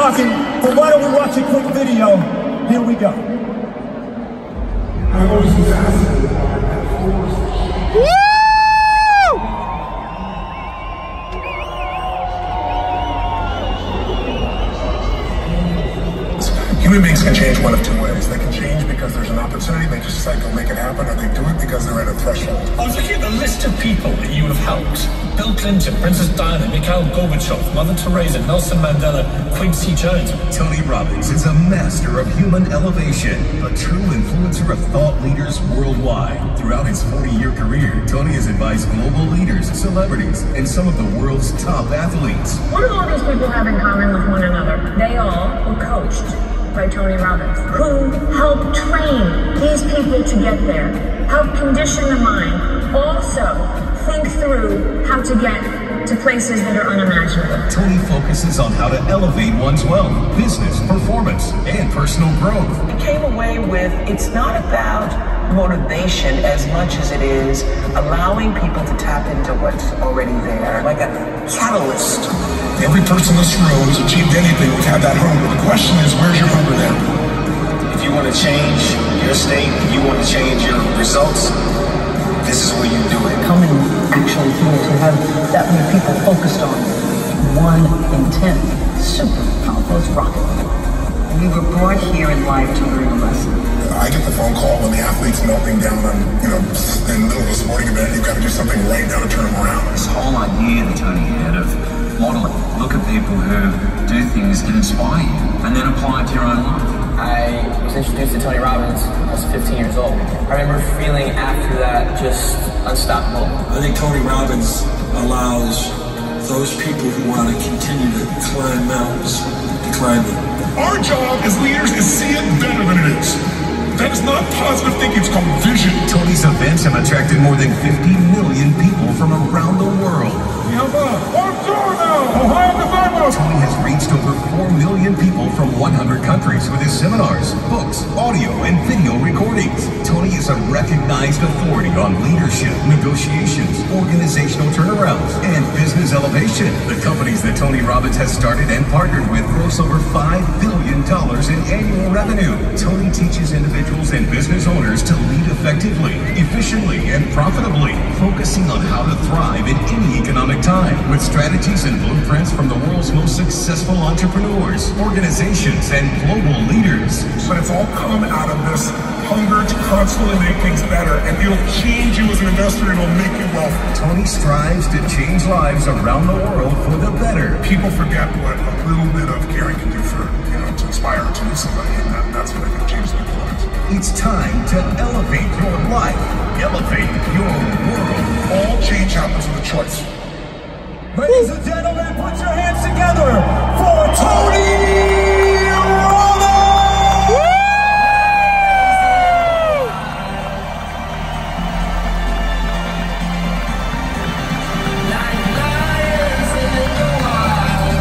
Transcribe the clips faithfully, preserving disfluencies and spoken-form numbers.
talking, but why don't we watch a quick video? Here we go. I've always been fascinated by that force. Human beings can change one of two ways. They can change because there's an opportunity, they just decide to make it happen, or they do it because they're at a threshold. I was looking at the list of people that you have helped. Bill Clinton, Princess Diana, Mikhail Gorbachev, Mother Teresa, Nelson Mandela, Quincy Jones. Tony Robbins is a master of human elevation, a true influencer of thought leaders worldwide. Throughout his forty-year career, Tony has advised global leaders, celebrities, and some of the world's top athletes. What do all these people have in common with one another? They all were coached by Tony Robbins, who helped train these people to get there, help condition the mind, also think through how to get to places that are unimaginable. Tony focuses on how to elevate one's wealth, business, performance, and personal growth. I came away with, it's not about motivation as much as it is allowing people to tap into what's already there, like a catalyst. Every person in this room who's achieved anything would have that hunger. The question is, where's your hunger now? If you want to change your state, if you want to change your results, this is where you do it. Coming actually here to have that many people focused on one intent, super powerful, it's rocket. We were brought here in life to learn a lesson. I get the phone call when the athlete's melting down on, you know, in the middle of a sporting event, you've got to do something right now to turn them around. This whole idea that Tony had of modeling, look at people who do things that inspire you, and then apply it to your own life. I was introduced to Tony Robbins when I was fifteen years old. I remember feeling after that just unstoppable. I think Tony Robbins allows those people who want to continue to climb mountains to climb them. Our job as leaders is see it better than it is. That is not positive thinking, it's called vision. Tony's events have attracted more than fifty million people from around the world. Tony has reached over four million people from one hundred countries with his seminars, books, audio, and video recordings. Tony is a recognized authority on leadership, negotiations, organizational turnarounds, and business elevation. The companies that Tony Robbins has started and partnered with gross over five billion dollars in annual revenue. Tony teaches individuals and business owners to lead effectively, efficiently, and profitably, focusing on how to thrive in any economic time with strategies and blueprints from the world's most successful entrepreneurs, organizations, and global leaders. But it's all come out of this hunger to constantly make things better, and it'll change you as an investor, it'll make you wealthy. Tony strives to change lives around the world for the better. People forget what a little bit of caring can do for, you know, to inspire or to do somebody, and that, that's what I think changes people's lives. It's time to elevate your life, elevate your world. All change happens with a choice. Ladies and gentlemen, put your hands together for Tony Robbins! Like lions in the wild.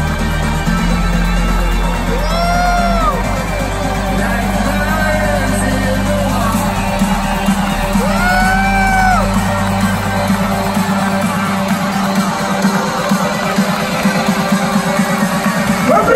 Like lions in the Represent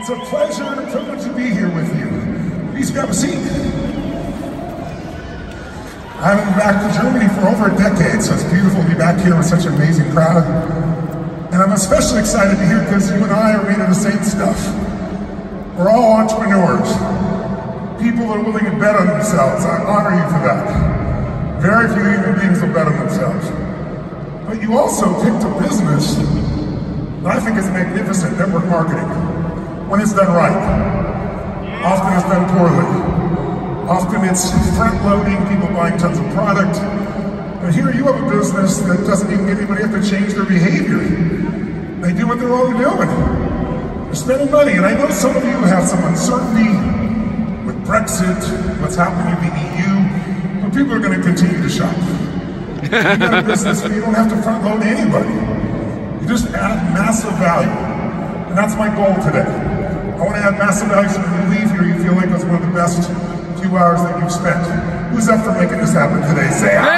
It's a pleasure and a privilege to be here with you. Please grab a seat. I've been back to Germany for over a decade, so it's beautiful to be back here with such an amazing crowd. And I'm especially excited to hear because you and I are made of the same stuff. We're all entrepreneurs. People that are willing to bet on themselves. I honor you for that. Very few human beings will bet on themselves. But you also picked a business that I think is magnificent, network marketing. When it's done right. Often it's done poorly. Often it's front-loading, people buying tons of product. But here you have a business that doesn't even get anybody have to change their behavior. They do what they're already doing. They're spending money, and I know some of you have some uncertainty with Brexit, what's happening in the E U, but people are going to continue to shop. You got a business where you don't have to front-load anybody. You just add massive value, and that's my goal today. I want to add massive value so when you leave here, you feel like it's one of the best few hours that you've spent. Who's up for making this happen today? Say hi.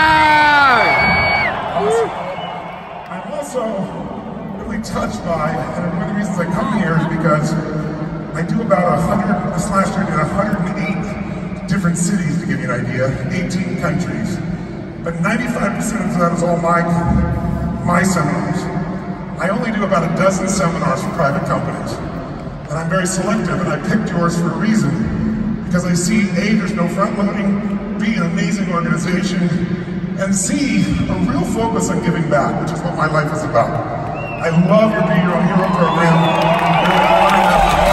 Yeah! Awesome. I'm also really touched by, and one of the reasons I come here is because I do about a hundred, this last year I did one hundred eight different cities, to give you an idea, eighteen countries. But ninety-five percent of that is all my, my seminars. I only do about a dozen seminars for private companies. And I'm very selective, and I picked yours for a reason. Because I see, A, there's no front-loading, B, an amazing organization, and C, a real focus on giving back, which is what my life is about. I love your Be Your Own Hero program.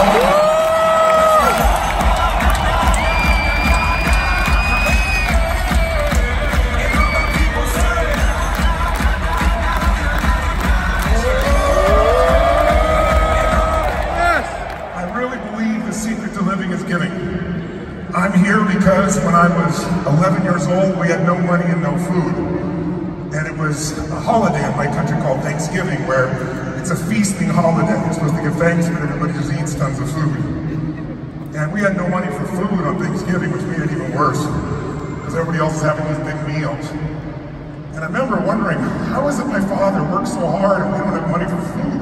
I really believe the secret to living is giving. I'm here because when I was eleven years old, we had no money and no food. And it was a holiday in my country called Thanksgiving, where it's a feasting holiday. You're supposed to give thanks, but everybody just eats tons of food. And we had no money for food on Thanksgiving, which made it even worse, because everybody else is having these big meals. And I remember wondering, how is it my father works so hard and we don't have money for food?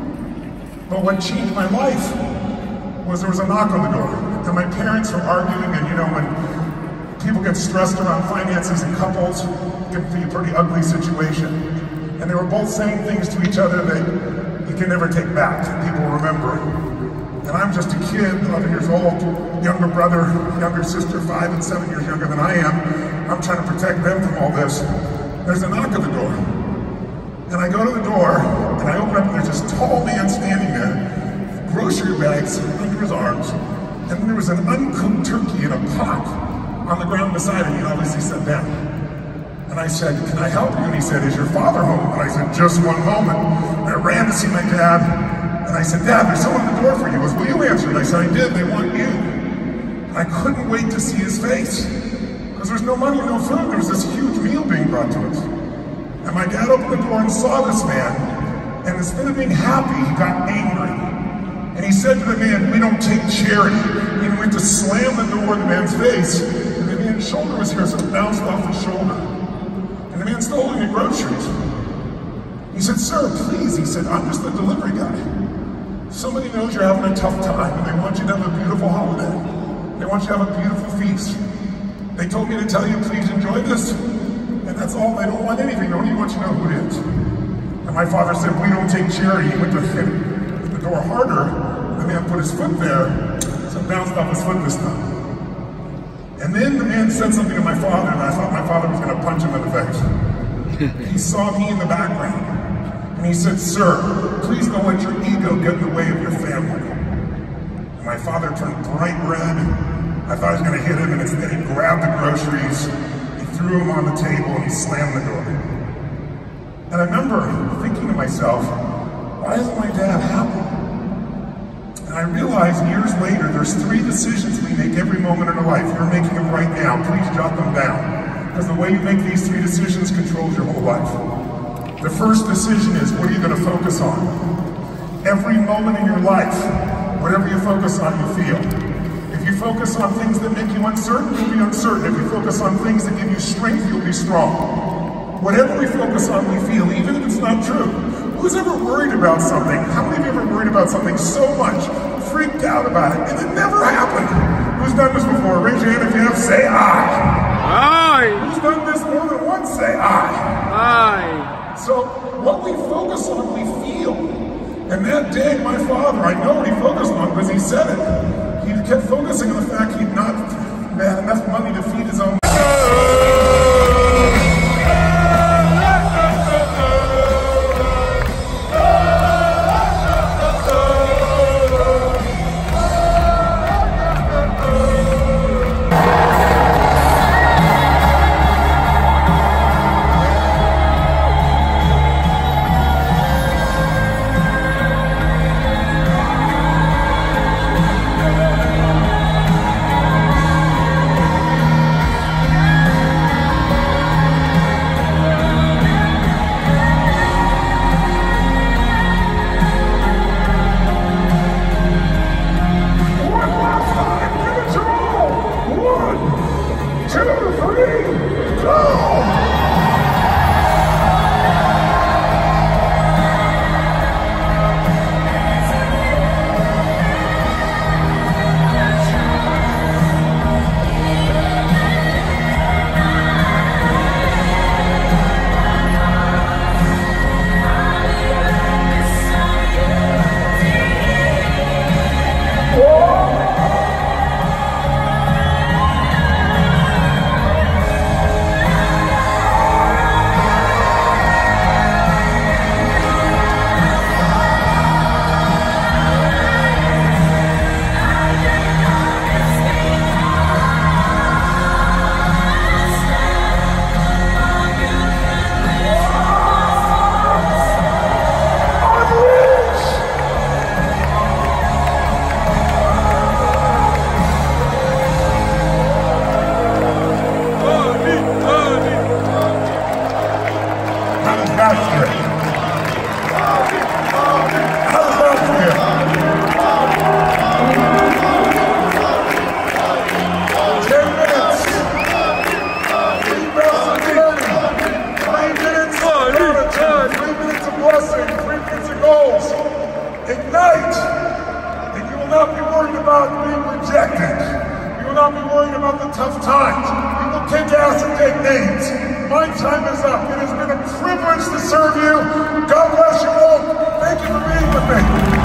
But what changed my life was there was a knock on the door. And my parents were arguing, and you know, when people get stressed around finances and couples, it can be a pretty ugly situation. And they were both saying things to each other that you can never take back, that people remember. And I'm just a kid, eleven years old, younger brother, younger sister, five and seven years younger than I am. I'm trying to protect them from all this. There's a knock at the door. And I go to the door, and I open up, and there's this tall man standing there, grocery bags under his arms, and there was an uncooked turkey in a pot on the ground beside him. He obviously sat down. And I said, can I help you? And he said, is your father home? And I said, just one moment. And I ran to see my dad, and I said, Dad, there's someone at the door for you. He goes, will you answer? And I said, I did, they want you. And I couldn't wait to see his face, because there was no money, no food. There was this huge meal being brought to us. And my dad opened the door and saw this man, and instead of being happy, he got angry. And he said to the man, we don't take charity. And he went to slam the door in the man's face, and the man's shoulder was here, so it bounced off his shoulder. And the man stole any groceries. He said, sir, please, he said, I'm just the delivery guy. Somebody knows you're having a tough time, and they want you to have a beautiful holiday. They want you to have a beautiful feast. They told me to tell you, please enjoy this. And that's all, they don't want anything, they don't even want you to know who it is. And my father said, we don't take charity. He went to hit the door harder. The man put his foot there, so it bounced off his foot this time. And then the man said something to my father, and I thought my father was going to punch him in the face. He saw me in the background, and he said, sir, please don't let your ego get in the way of your family. And my father turned bright red. I thought I was going to hit him, and instead he grabbed the groceries, he threw them on the table, and he slammed the door. And I remember thinking to myself, why isn't my dad happy? And I realized years later, there's three decisions we make every moment in our life. You're making them right now. Please jot them down. Because the way you make these three decisions controls your whole life. The first decision is, what are you going to focus on? Every moment in your life, whatever you focus on, you feel. If you focus on things that make you uncertain, you'll be uncertain. If you focus on things that give you strength, you'll be strong. Whatever we focus on, we feel, even if it's not true. Who's ever worried about something? How many of you ever worried about something so much, freaked out about it, and it never happened. Who's done this before? Raise your hand if you have. Say aye. Aye. Who's done this more than once? Say aye. Aye. So what we focus on, we feel. And that day, my father, I know what he focused on because he said it. He kept focusing on the fact he'd not had enough money to feed his own. Ignite! And you will not be worried about being rejected. You will not be worried about the tough times. You will kick ass and take names. My time is up. It has been a privilege to serve you. God bless you all. Thank you for being with me.